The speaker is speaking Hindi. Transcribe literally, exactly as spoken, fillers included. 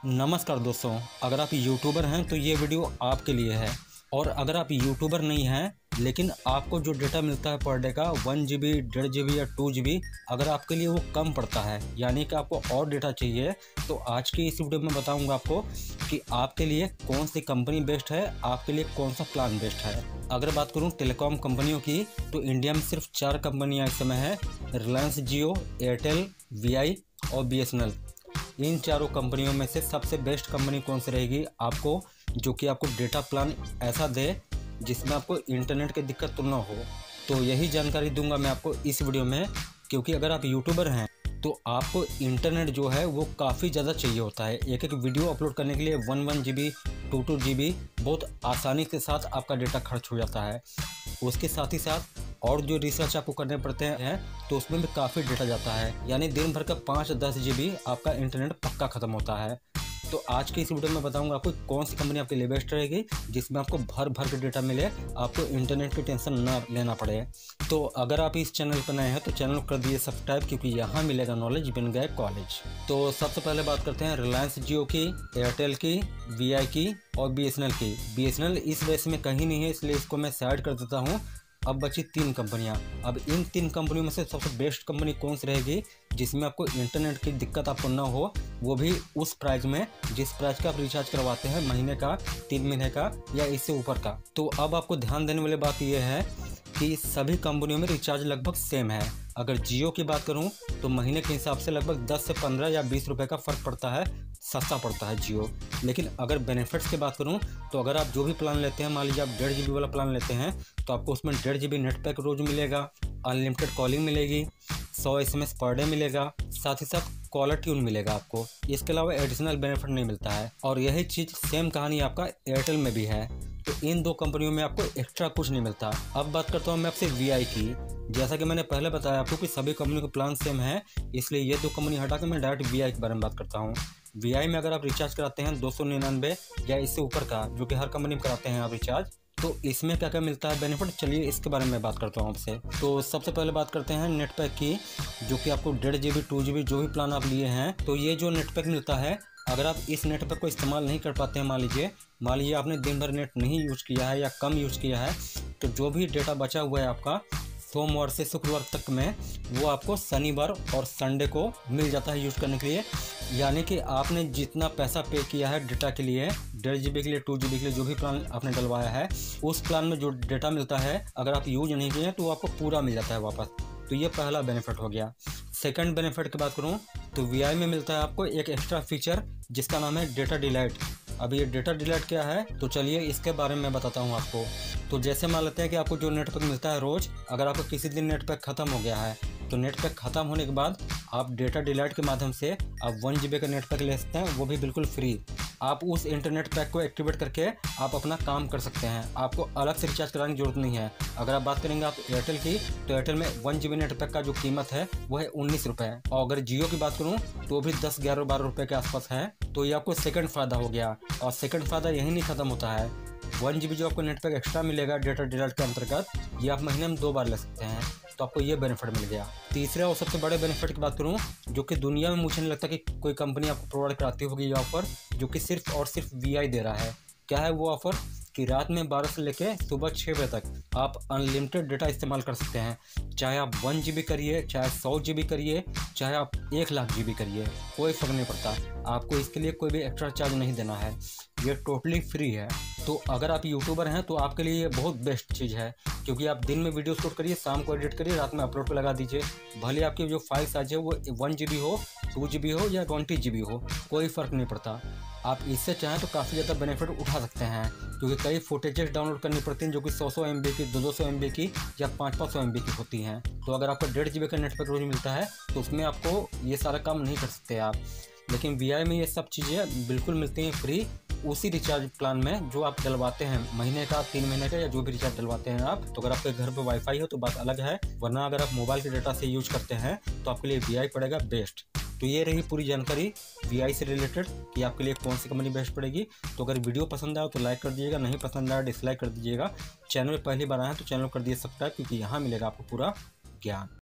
नमस्कार दोस्तों, अगर आप यूट्यूबर हैं तो ये वीडियो आपके लिए है। और अगर आप यूट्यूबर नहीं हैं लेकिन आपको जो डेटा मिलता है पर डे का वन जी बी डेढ़ जी बी या टू जी बी अगर आपके लिए वो कम पड़ता है, यानी कि आपको और डेटा चाहिए, तो आज की इस वीडियो में बताऊंगा आपको कि आपके लिए कौन सी कंपनी बेस्ट है, आपके लिए कौन सा प्लान बेस्ट है। अगर बात करूं टेलीकॉम कंपनियों की तो इंडिया में सिर्फ चार कंपनियां इस समय है, Reliance Jio, Airtel, V I और बी एस एन एल। इन चारों कंपनियों में से सबसे बेस्ट कंपनी कौन सी रहेगी आपको, जो कि आपको डेटा प्लान ऐसा दे जिसमें आपको इंटरनेट की दिक्कत तो ना हो। तो यही जानकारी दूंगा मैं आपको इस वीडियो में, क्योंकि अगर आप यूट्यूबर हैं तो आपको इंटरनेट जो है वो काफ़ी ज़्यादा चाहिए होता है। एक एक वीडियो अपलोड करने के लिए one one G B two two G B बहुत आसानी के साथ आपका डेटा खर्च हो जाता है। उसके साथ ही साथ और जो रिसर्च आपको करने पड़ते हैं तो उसमें भी काफ़ी डेटा जाता है, यानी दिन भर का पाँच दस जी बी आपका इंटरनेट पक्का ख़त्म होता है। तो आज की इस वीडियो में बताऊंगा आपको कौन सी कंपनी आपके लिए बेस्ट रहेगी जिसमें आपको भर भर के डेटा मिले, आपको इंटरनेट की टेंशन ना लेना पड़े। तो अगर आप इस चैनल पर नए हैं तो चैनल को कर दिए सब्सक्राइब, क्योंकि यहाँ मिलेगा नॉलेज बिन गए कॉलेज। तो सबसे पहले बात करते हैं रिलायंस जियो की, एयरटेल की, वी आई की और बी एस एन एल की। बी एस एन एल इस बेस में कहीं नहीं है, इसलिए इसको मैं साइड कर देता हूँ। अब बची तीन कंपनियां। अब इन तीन कंपनियों में से सबसे बेस्ट कंपनी कौन सी रहेगी जिसमें आपको इंटरनेट की दिक्कत आपको ना हो, वो भी उस प्राइस में जिस प्राइस का आप रिचार्ज करवाते हैं, महीने का, तीन महीने का या इससे ऊपर का। तो अब आपको ध्यान देने वाली बात यह है कि सभी कंपनियों में रिचार्ज लगभग सेम है। अगर जियो की बात करूं तो महीने के हिसाब से लगभग दस से पंद्रह या बीस रुपए का फ़र्क पड़ता है, सस्ता पड़ता है जियो। लेकिन अगर बेनिफिट्स की बात करूं तो अगर आप जो भी प्लान लेते हैं, मान लीजिए आप डेढ़ जी बी वाला प्लान लेते हैं तो आपको उसमें डेढ़ जी बी नेट पैक रोज मिलेगा, अनलिमिटेड कॉलिंग मिलेगी, सौ S M S per day मिलेगा, साथ ही साथ कॉलर ट्यून मिलेगा आपको। इसके अलावा एडिशनल बेनिफिट नहीं मिलता है। और यही चीज़ सेम कहानी आपका एयरटेल में भी है। तो इन दो कंपनियों में आपको एक्स्ट्रा कुछ नहीं मिलता। अब बात करता हूँ मैं आपसे वी आई की। जैसा कि मैंने पहले बताया आपको कि सभी कंपनियों के प्लान सेम है, इसलिए ये दो कंपनी हटा के मैं डायरेक्ट वी आई के बारे में बात करता हूँ। वी आई में अगर आप रिचार्ज कराते हैं दो सौ निन्यानवे या इससे ऊपर का, जो कि हर कंपनी में कराते हैं आप रिचार्ज, तो इसमें क्या क्या मिलता है बेनिफिट, चलिए इसके बारे में बात करता हूँ आपसे। तो सबसे पहले बात करते हैं नेट पैक की, जो कि आपको डेढ़ G B two G B जो भी प्लान आप लिए हैं, तो ये जो नेट पैक मिलता है, अगर आप इस नेट पैक को इस्तेमाल नहीं कर पाते हैं, मान लीजिए मान लीजिए आपने दिन भर नेट नहीं यूज़ किया है या कम यूज़ किया है, तो जो भी डेटा बचा हुआ है आपका सोमवार से शुक्रवार तक में, वो आपको शनिवार और संडे को मिल जाता है यूज़ करने के लिए। यानी कि आपने जितना पैसा पे किया है डेटा के लिए, डेढ़ जी बी के लिए, टू जी बी के लिए, जो भी प्लान आपने डलवाया है, उस प्लान में जो डेटा मिलता है अगर आप यूज नहीं किए तो आपको पूरा मिल जाता है वापस। तो ये पहला बेनिफिट हो गया। सेकंड बेनिफिट की बात करूँ तो वी आई में मिलता है आपको एक एक्स्ट्रा फीचर जिसका नाम है डेटा डिलाइट। अब ये डेटा डिलाइट क्या है, तो चलिए इसके बारे में बताता हूँ आपको। तो जैसे मान लेते हैं कि आपको जो नेट पैक मिलता है रोज़, अगर आपको किसी दिन नेट पैक ख़त्म हो गया है तो नेट पैक ख़त्म होने के बाद आप डेटा डिलाइट के माध्यम से आप वन जी बी का नेट पैक ले सकते हैं, वो भी बिल्कुल फ्री। आप उस इंटरनेट पैक को एक्टिवेट करके आप अपना काम कर सकते हैं, आपको अलग से रिचार्ज कराने की जरूरत नहीं है। अगर आप बात करेंगे आप एयरटेल की, तो एयरटेल में one G B net pack का जो कीमत है वो है उन्नीस रुपये, और अगर जियो की बात करूँ तो भी दस ग्यारह बारह रुपये के आसपास है। तो ये आपको सेकंड फ़ायदा हो गया। और सेकंड फ़ायदा यही नहीं ख़त्म होता है, वन जी बी जो आपको नेट पैक एक्स्ट्रा मिलेगा डेटा डिलाइट के अंतर्गत, ये आप महीने में दो बार ले सकते हैं, तो आपको ये बेनिफिट मिल गया। तीसरा और सबसे बड़े बेनिफिट की बात करूं, जो कि दुनिया में मुझे नहीं लगता कि कोई कंपनी आपको प्रोवाइड कराती होगी ये ऑफर, जो कि सिर्फ और सिर्फ वी आई दे रहा है। क्या है वो ऑफर, कि रात में बारह से लेके सुबह छः बजे तक आप अनलिमिटेड डेटा इस्तेमाल कर सकते हैं। चाहे आप वन जी बी करिए, चाहे सौ जी बी करिए, चाहे आप एक लाख जी बी करिए, कोई फ़र्क नहीं पड़ता। आपको इसके लिए कोई भी एक्स्ट्रा चार्ज नहीं देना है, ये टोटली फ्री है। तो अगर आप यूट्यूबर हैं तो आपके लिए ये बहुत बेस्ट चीज़ है, क्योंकि आप दिन में वीडियो शूट करिए, शाम को एडिट करिए, रात में अपलोड पे लगा दीजिए। भले आपकी जो फाइल साइज है वो वन जी बी हो, टू जी बी हो या ट्वेंटी जी बी हो, कोई फ़र्क नहीं पड़ता। आप इससे चाहें तो काफ़ी ज़्यादा बेनिफिट उठा सकते हैं, क्योंकि कई फुटेजेस डाउनलोड करनी पड़ती हैं जो कि सौ सौ एम बी की, दो दो सौ एम बी की या पाँच पाँच सौ एम बी की होती हैं। तो अगर आपको डेढ़ जी बी का नेट पैक रोज मिलता है तो उसमें आपको ये सारा काम नहीं कर सकते आप। लेकिन वी आई में ये सब चीज़ें बिल्कुल मिलती हैं फ्री, उसी रिचार्ज प्लान में जो आप डलवाते हैं, महीने का, तीन महीने का, या जो भी रिचार्ज डलवाते हैं आप। तो अगर आपके घर पे वाईफाई हो तो बात अलग है, वरना अगर आप मोबाइल के डाटा से यूज करते हैं तो आपके लिए वी आई पड़ेगा बेस्ट। तो ये रही पूरी जानकारी वी आई से रिलेटेड कि आपके लिए कौन सी कंपनी बेस्ट पड़ेगी। तो अगर वीडियो पसंद आया तो लाइक कर दीजिएगा, नहीं पसंद आया डिसलाइक कर दीजिएगा। चैनल में पहली बार आए हैं तो चैनल कर दिए सब्सक्राइब, क्योंकि यहाँ मिलेगा आपको पूरा ज्ञान।